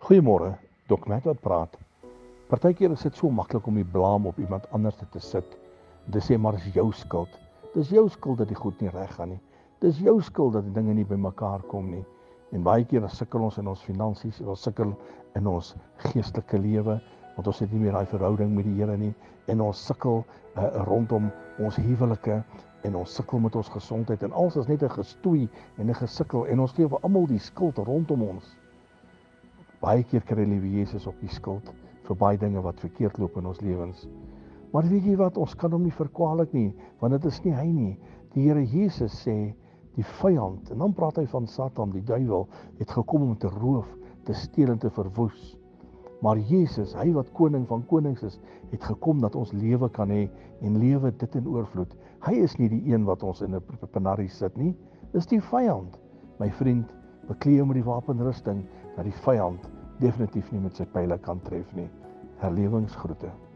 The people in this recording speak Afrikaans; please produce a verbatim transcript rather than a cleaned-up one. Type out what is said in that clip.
Goeiemôre, Dok Matt wat praat. Partykeer is dit so maklik om die blame op iemand anders te sit. Dis sê maar is jou skuld. Dis jou skuld dat die goed nie reg gaan nie. Dis jou skuld dat die dinge nie bymekaar kom nie. En baie keer sukkel ons in ons finansies, ons sukkel in ons geestelike lewe, want ons het nie meer daai verhouding met die Here nie en ons sukkel uh, rondom ons huwelike en ons sukkel met ons gesondheid en alles is net 'n gestoei en 'n gesukkel en ons gee vir almal die skuld rondom ons. Baie keer kry liewe Jesus op die skuld vir baie dinge wat verkeerd loop in ons lewens. Maar weet jy wat, ons kan hom nie verkwalik nie, want dit is nie hy nie. Die Here Jesus sê, die vyand, en dan praat hy van Satan, die duiwel, het gekom om te roof, te steel en te verwoes. Maar Jesus, hy wat koning van konings is, het gekom dat ons lewe kan hê en lewe dit in oorvloed. Hy is nie die een wat ons in 'n penarie sit nie, dis die vyand. My vriend, beklee jou met die wapenrusting, dat die vyand definitief nie met sy pyle kan tref nie. Herlewingsgroete.